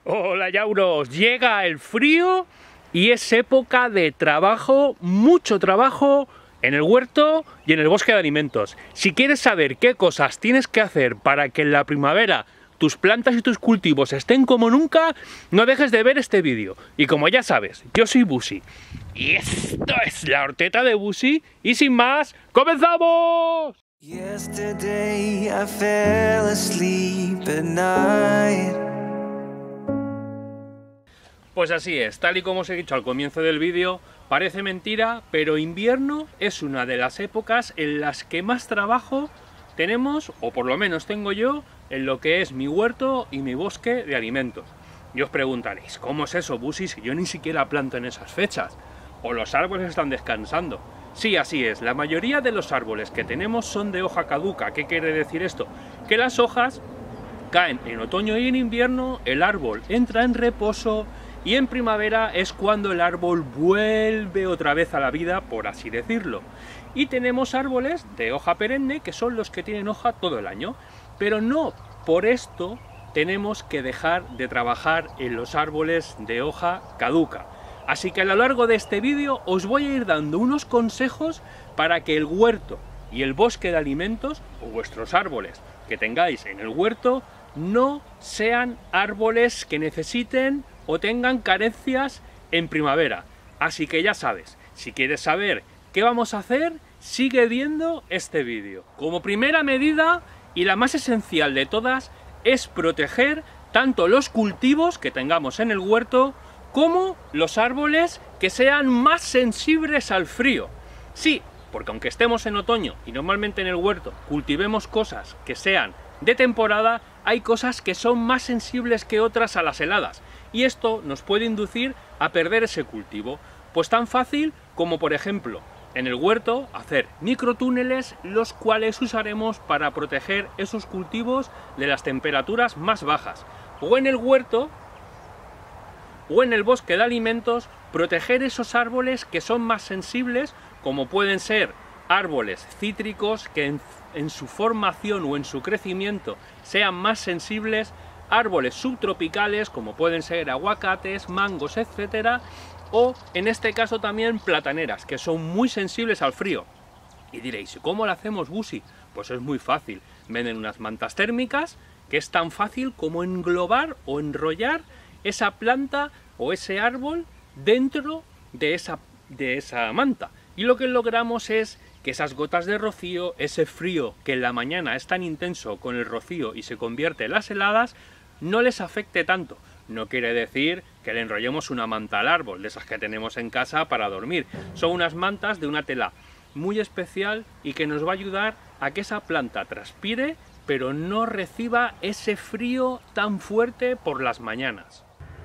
Hola Yauros, llega el frío y es época de trabajo, mucho trabajo en el huerto y en el bosque de alimentos. Si quieres saber qué cosas tienes que hacer para que en la primavera tus plantas y tus cultivos estén como nunca, no dejes de ver este vídeo. Y como ya sabes, yo soy Busi y esto es la horteta de Busi y sin más, ¡comenzamos! Yesterday I fell asleep at night. Pues así es, tal y como os he dicho al comienzo del vídeo, parece mentira, pero invierno es una de las épocas en las que más trabajo tenemos, o por lo menos tengo yo, en lo que es mi huerto y mi bosque de alimentos. Y os preguntaréis, ¿cómo es eso, Busi, si yo ni siquiera planto en esas fechas? ¿O los árboles están descansando? Sí, así es, la mayoría de los árboles que tenemos son de hoja caduca. ¿Qué quiere decir esto? Que las hojas caen en otoño y en invierno, el árbol entra en reposo y en primavera es cuando el árbol vuelve otra vez a la vida, por así decirlo. Y tenemos árboles de hoja perenne que son los que tienen hoja todo el año, pero no por esto tenemos que dejar de trabajar en los árboles de hoja caduca. Así que a lo largo de este vídeo os voy a ir dando unos consejos para que el huerto y el bosque de alimentos, o vuestros árboles que tengáis en el huerto, no sean árboles que necesiten o tengan carencias en primavera. Así que ya sabes, si quieres saber qué vamos a hacer, sigue viendo este vídeo. Como primera medida, y la más esencial de todas, es proteger tanto los cultivos que tengamos en el huerto como los árboles que sean más sensibles al frío. Sí, porque aunque estemos en otoño y normalmente en el huerto cultivemos cosas que sean de temporada, hay cosas que son más sensibles que otras a las heladas, y esto nos puede inducir a perder ese cultivo. Pues tan fácil como, por ejemplo, en el huerto hacer microtúneles, los cuales usaremos para proteger esos cultivos de las temperaturas más bajas. O en el huerto o en el bosque de alimentos, proteger esos árboles que son más sensibles, como pueden ser árboles cítricos que en su formación o en su crecimiento sean más sensibles, árboles subtropicales como pueden ser aguacates, mangos, etcétera, o en este caso también plataneras, que son muy sensibles al frío. Y diréis, ¿cómo lo hacemos, Busi? Pues es muy fácil. Venden unas mantas térmicas, que es tan fácil como englobar o enrollar esa planta o ese árbol dentro de esa manta. Y lo que logramos es que esas gotas de rocío, ese frío que en la mañana es tan intenso con el rocío y se convierte en las heladas, no les afecte tanto. No quiere decir que le enrollemos una manta al árbol, de esas que tenemos en casa para dormir. Son unas mantas de una tela muy especial y que nos va a ayudar a que esa planta transpire, pero no reciba ese frío tan fuerte por las mañanas.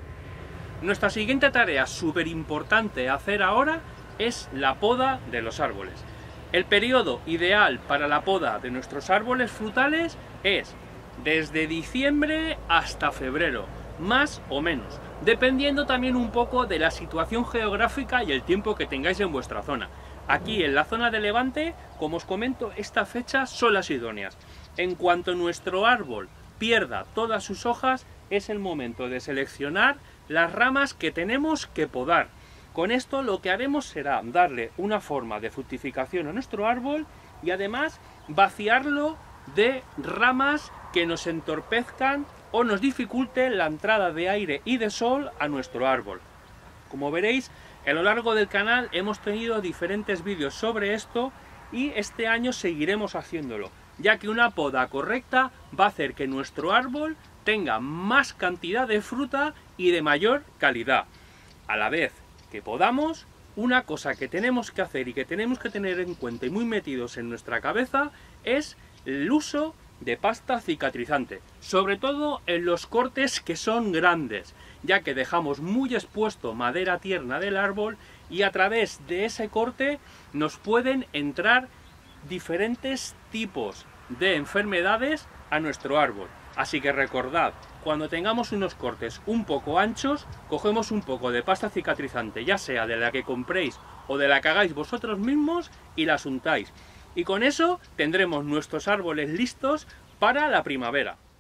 Nuestra siguiente tarea súper importante a hacer ahora es la poda de los árboles. El periodo ideal para la poda de nuestros árboles frutales es desde diciembre hasta febrero, más o menos, dependiendo también un poco de la situación geográfica y el tiempo que tengáis en vuestra zona. Aquí en la zona de Levante, como os comento, esta fecha son las idóneas. En cuanto nuestro árbol pierda todas sus hojas, es el momento de seleccionar las ramas que tenemos que podar. Con esto lo que haremos será darle una forma de fructificación a nuestro árbol y además vaciarlo de ramas que nos entorpezcan o nos dificulten la entrada de aire y de sol a nuestro árbol. Como veréis, a lo largo del canal hemos tenido diferentes vídeos sobre esto y este año seguiremos haciéndolo, ya que una poda correcta va a hacer que nuestro árbol tenga más cantidad de fruta y de mayor calidad. A la vez que podamos, una cosa que tenemos que hacer y que tenemos que tener en cuenta y muy metidos en nuestra cabeza es el uso de pasta cicatrizante, sobre todo en los cortes que son grandes, ya que dejamos muy expuesto madera tierna del árbol y a través de ese corte nos pueden entrar diferentes tipos de enfermedades a nuestro árbol. Así que recordad, cuando tengamos unos cortes un poco anchos, cogemos un poco de pasta cicatrizante, ya sea de la que compréis o de la que hagáis vosotros mismos, y las untáis. Y con eso tendremos nuestros árboles listos para la primavera.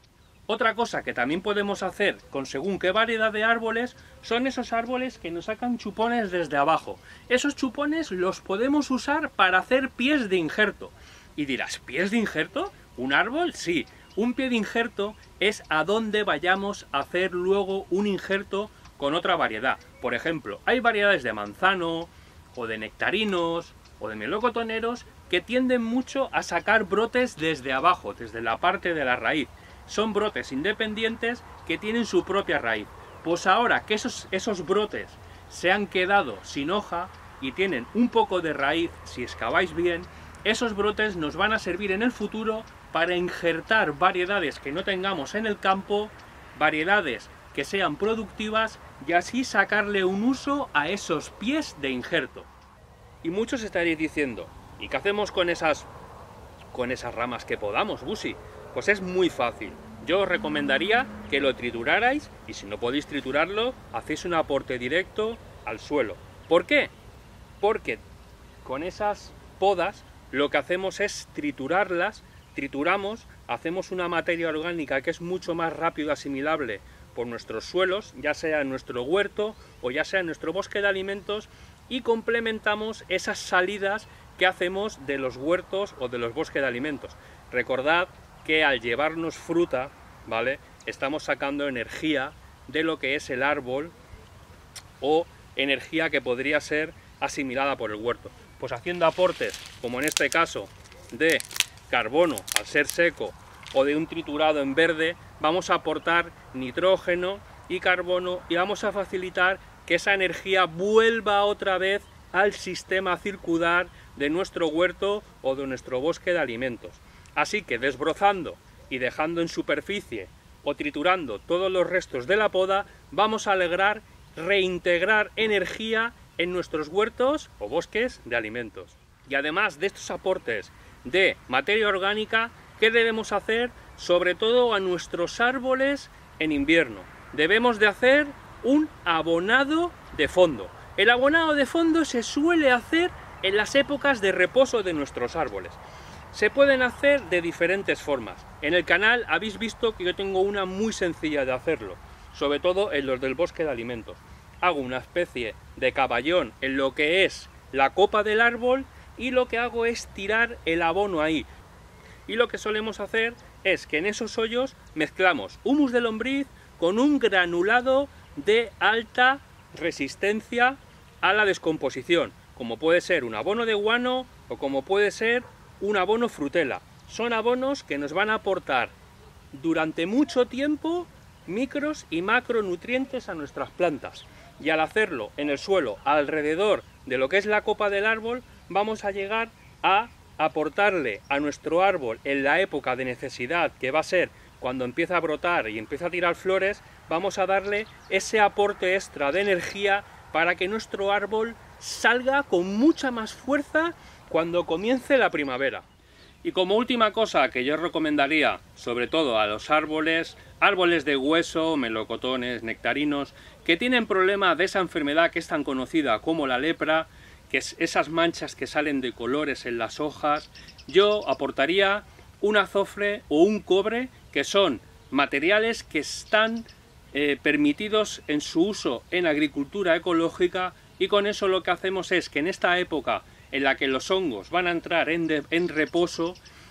Otra cosa que también podemos hacer con según qué variedad de árboles son esos árboles que nos sacan chupones desde abajo. Esos chupones los podemos usar para hacer pies de injerto. Y dirás, ¿pies de injerto? ¿Un árbol? Sí. Un pie de injerto es a donde vayamos a hacer luego un injerto con otra variedad. Por ejemplo, hay variedades de manzano, o de nectarinos, o de melocotoneros, que tienden mucho a sacar brotes desde abajo, desde la parte de la raíz. Son brotes independientes que tienen su propia raíz. Pues ahora que esos brotes se han quedado sin hoja y tienen un poco de raíz, si excaváis bien, esos brotes nos van a servir en el futuro para injertar variedades que no tengamos en el campo, variedades que sean productivas y así sacarle un uso a esos pies de injerto. Y muchos estaréis diciendo, ¿y qué hacemos con esas ramas que podamos, Busi? Pues es muy fácil. Yo os recomendaría que lo triturarais y si no podéis triturarlo, hacéis un aporte directo al suelo. ¿Por qué? Porque con esas podas lo que hacemos es triturarlas, trituramos, hacemos una materia orgánica que es mucho más rápido asimilable por nuestros suelos, ya sea en nuestro huerto o ya sea en nuestro bosque de alimentos, y complementamos esas salidas que hacemos de los huertos o de los bosques de alimentos. Recordad que al llevarnos fruta, ¿vale?, estamos sacando energía de lo que es el árbol o energía que podría ser asimilada por el huerto. Pues haciendo aportes, como en este caso, de carbono al ser seco o de un triturado en verde, vamos a aportar nitrógeno y carbono y vamos a facilitar que esa energía vuelva otra vez al sistema circular de nuestro huerto o de nuestro bosque de alimentos. Así que desbrozando y dejando en superficie o triturando todos los restos de la poda, vamos a lograr reintegrar energía en nuestros huertos o bosques de alimentos. Y además de estos aportes de materia orgánica, ¿qué debemos hacer? Sobre todo a nuestros árboles en invierno. Debemos de hacer un abonado de fondo. El abonado de fondo se suele hacer en las épocas de reposo de nuestros árboles. Se pueden hacer de diferentes formas. En el canal habéis visto que yo tengo una muy sencilla de hacerlo, sobre todo en los del bosque de alimentos. Hago una especie de caballón en lo que es la copa del árbol y lo que hago es tirar el abono ahí. Y lo que solemos hacer es que en esos hoyos mezclamos humus de lombriz con un granulado de alta resistencia a la descomposición, como puede ser un abono de guano o como puede ser un abono frutela. Son abonos que nos van a aportar durante mucho tiempo micros y macronutrientes a nuestras plantas. Y al hacerlo en el suelo alrededor de lo que es la copa del árbol, vamos a llegar a aportarle a nuestro árbol en la época de necesidad, que va a ser cuando empieza a brotar y empieza a tirar flores, vamos a darle ese aporte extra de energía para que nuestro árbol salga con mucha más fuerza cuando comience la primavera. Y como última cosa que yo recomendaría, sobre todo a los árboles de hueso, melocotones, nectarinos, que tienen problema de esa enfermedad que es tan conocida como la lepra, que es esas manchas que salen de colores en las hojas, yo aportaría un azofre o un cobre, que son materiales que están permitidos en su uso en agricultura ecológica, y con eso lo que hacemos es que en esta época en la que los hongos van a entrar en reposo,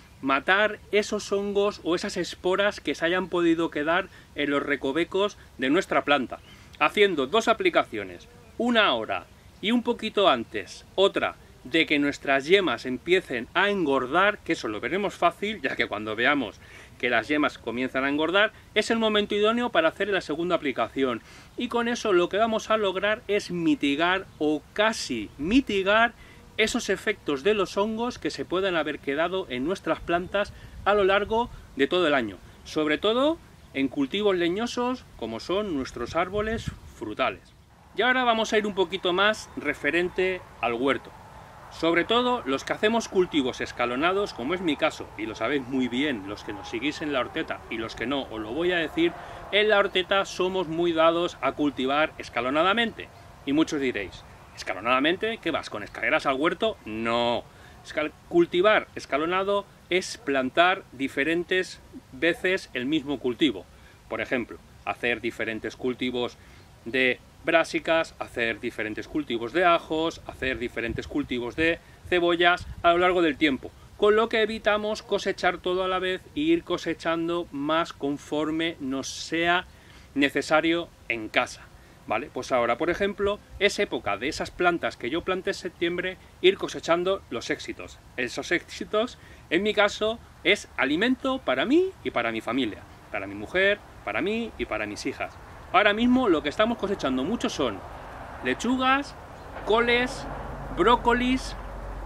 matar esos hongos o esas esporas que se hayan podido quedar en los recovecos de nuestra planta, haciendo dos aplicaciones, una ahora y un poquito antes, otra de que nuestras yemas empiecen a engordar, que eso lo veremos fácil, ya que cuando veamos que las yemas comienzan a engordar, es el momento idóneo para hacer la segunda aplicación. Y con eso lo que vamos a lograr es mitigar o casi mitigar esos efectos de los hongos que se puedan haber quedado en nuestras plantas a lo largo de todo el año, sobre todo en cultivos leñosos como son nuestros árboles frutales. Y ahora vamos a ir un poquito más referente al huerto. Sobre todo los que hacemos cultivos escalonados, como es mi caso, y lo sabéis muy bien los que nos seguís en la horteta, y los que no, os lo voy a decir, en la horteta somos muy dados a cultivar escalonadamente. Y muchos diréis, ¿escalonadamente? ¿Qué vas, con escaleras al huerto? No. Cultivar escalonado es plantar diferentes veces el mismo cultivo. Por ejemplo, hacer diferentes cultivos de brásicas, hacer diferentes cultivos de ajos, hacer diferentes cultivos de cebollas a lo largo del tiempo, con lo que evitamos cosechar todo a la vez e ir cosechando más conforme nos sea necesario en casa. ¿Vale? Pues ahora, por ejemplo, es época de esas plantas que yo planté en septiembre, ir cosechando los éxitos. Esos éxitos, en mi caso, es alimento para mí y para mi familia, para mi mujer, para mí y para mis hijas. Ahora mismo lo que estamos cosechando mucho son lechugas, coles, brócolis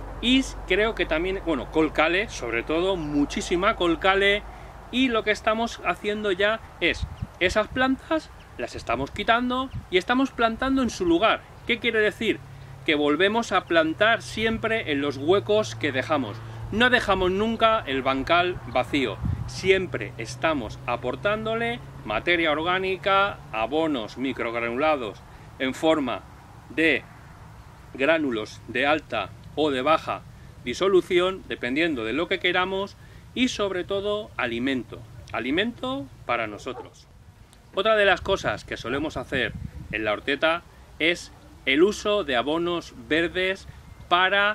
y creo que también, bueno, colcale, sobre todo, muchísima colcale, y lo que estamos haciendo ya es esas plantas las estamos quitando y estamos plantando en su lugar. ¿Qué quiere decir? Que volvemos a plantar siempre en los huecos que dejamos. No dejamos nunca el bancal vacío. Siempre estamos aportándole materia orgánica, abonos microgranulados en forma de gránulos de alta o de baja disolución, dependiendo de lo que queramos, y sobre todo alimento. Alimento para nosotros. Otra de las cosas que solemos hacer en la horteta es el uso de abonos verdes para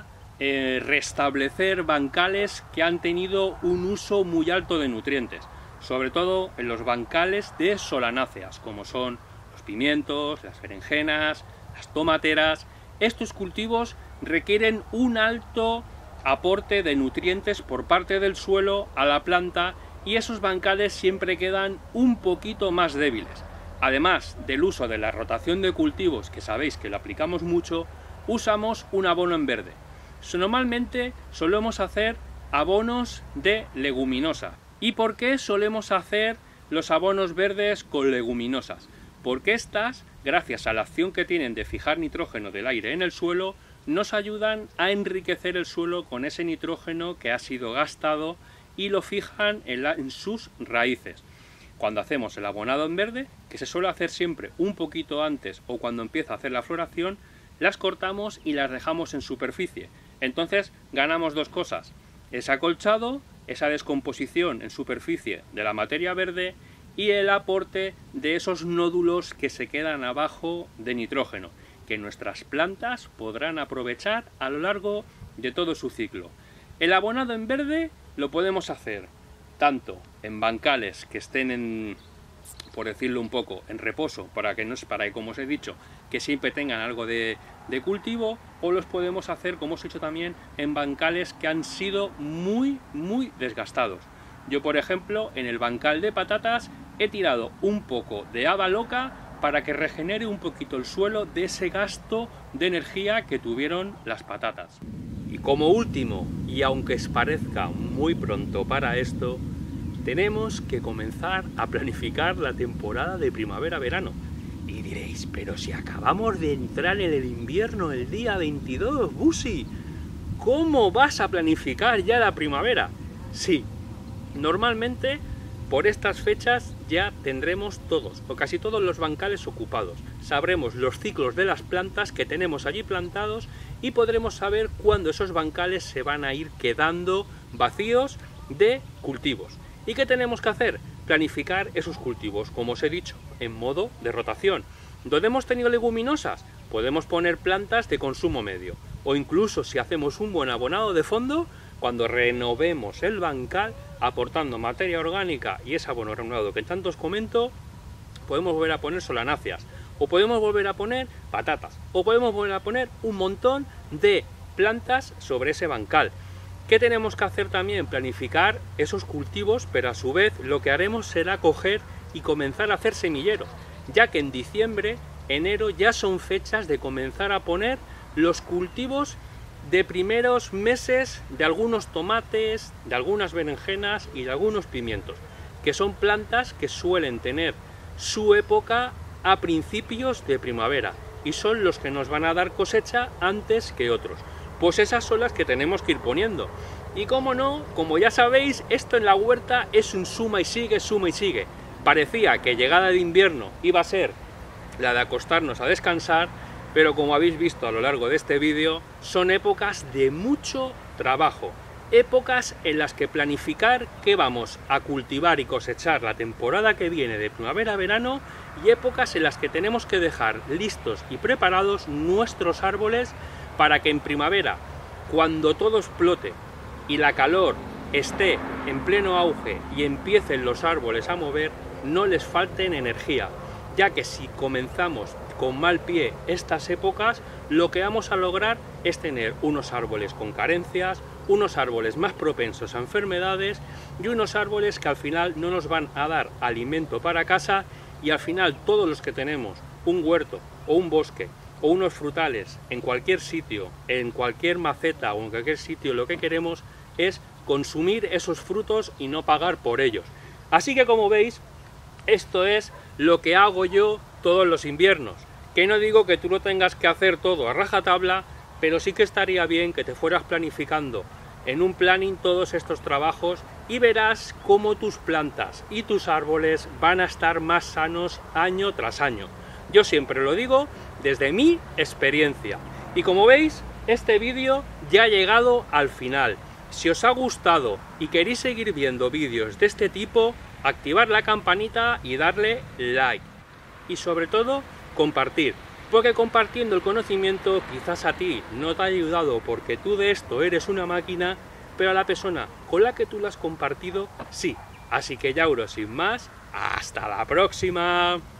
restablecer bancales que han tenido un uso muy alto de nutrientes, sobre todo en los bancales de solanáceas, como son los pimientos, las berenjenas, las tomateras. Estos cultivos requieren un alto aporte de nutrientes por parte del suelo a la planta, y esos bancales siempre quedan un poquito más débiles. Además del uso de la rotación de cultivos, que sabéis que lo aplicamos mucho, usamos un abono en verde. Normalmente solemos hacer abonos de leguminosa. ¿Y por qué solemos hacer los abonos verdes con leguminosas? Porque estas, gracias a la acción que tienen de fijar nitrógeno del aire en el suelo, nos ayudan a enriquecer el suelo con ese nitrógeno que ha sido gastado y lo fijan en sus raíces. Cuando hacemos el abonado en verde, que se suele hacer siempre un poquito antes o cuando empieza a hacer la floración, las cortamos y las dejamos en superficie. Entonces ganamos dos cosas: ese acolchado, esa descomposición en superficie de la materia verde, y el aporte de esos nódulos que se quedan abajo de nitrógeno, que nuestras plantas podrán aprovechar a lo largo de todo su ciclo. El abonado en verde lo podemos hacer tanto en bancales que estén en, por decirlo un poco, en reposo, para que, como os he dicho, que siempre tengan algo de cultivo, o los podemos hacer, como os he dicho también, en bancales que han sido muy desgastados. Yo, por ejemplo, en el bancal de patatas he tirado un poco de haba loca para que regenere un poquito el suelo de ese gasto de energía que tuvieron las patatas. Y como último, y aunque os parezca muy pronto para esto, tenemos que comenzar a planificar la temporada de primavera-verano. Y diréis, pero si acabamos de entrar en el invierno el día 22, Busi, ¿cómo vas a planificar ya la primavera? Sí, normalmente por estas fechas ya tendremos todos o casi todos los bancales ocupados. Sabremos los ciclos de las plantas que tenemos allí plantados y podremos saber cuándo esos bancales se van a ir quedando vacíos de cultivos. ¿Y qué tenemos que hacer? Planificar esos cultivos, como os he dicho, en modo de rotación. Donde hemos tenido leguminosas, podemos poner plantas de consumo medio. O incluso, si hacemos un buen abonado de fondo, cuando renovemos el bancal, aportando materia orgánica y ese abono renovado que tanto os comento, podemos volver a poner solanáceas, o podemos volver a poner patatas, o podemos volver a poner un montón de plantas sobre ese bancal. ¿Qué tenemos que hacer también? Planificar esos cultivos, pero a su vez lo que haremos será coger y comenzar a hacer semilleros, ya que en diciembre, enero ya son fechas de comenzar a poner los cultivos de primeros meses de algunos tomates, de algunas berenjenas y de algunos pimientos, que son plantas que suelen tener su época a principios de primavera y son los que nos van a dar cosecha antes que otros. Pues esas son las que tenemos que ir poniendo. Y como no, como ya sabéis, esto en la huerta es un suma y sigue, suma y sigue. Parecía que llegada de invierno iba a ser la de acostarnos a descansar, pero como habéis visto a lo largo de este vídeo, son épocas de mucho trabajo. épocas en las que planificar qué vamos a cultivar y cosechar la temporada que viene de primavera-verano, y épocas en las que tenemos que dejar listos y preparados nuestros árboles para que en primavera, cuando todo explote y la calor esté en pleno auge y empiecen los árboles a mover, no les falten energía, ya que si comenzamos con mal pie estas épocas, lo que vamos a lograr es tener unos árboles con carencias, unos árboles más propensos a enfermedades y unos árboles que al final no nos van a dar alimento para casa, y al final todos los que tenemos un huerto o un bosque o unos frutales en cualquier sitio, en cualquier maceta o en cualquier sitio, lo que queremos es consumir esos frutos y no pagar por ellos. Así que, como veis, esto es lo que hago yo todos los inviernos, que no digo que tú lo tengas que hacer todo a rajatabla, pero sí que estaría bien que te fueras planificando en un planning todos estos trabajos, y verás cómo tus plantas y tus árboles van a estar más sanos año tras año. Yo siempre lo digo desde mi experiencia. Y como veis, este vídeo ya ha llegado al final. Si os ha gustado y queréis seguir viendo vídeos de este tipo, activar la campanita y darle like. Y sobre todo, compartir. Porque compartiendo el conocimiento quizás a ti no te ha ayudado porque tú de esto eres una máquina, pero a la persona con la que tú lo has compartido, sí. Así que Yauro, sin más, ¡hasta la próxima!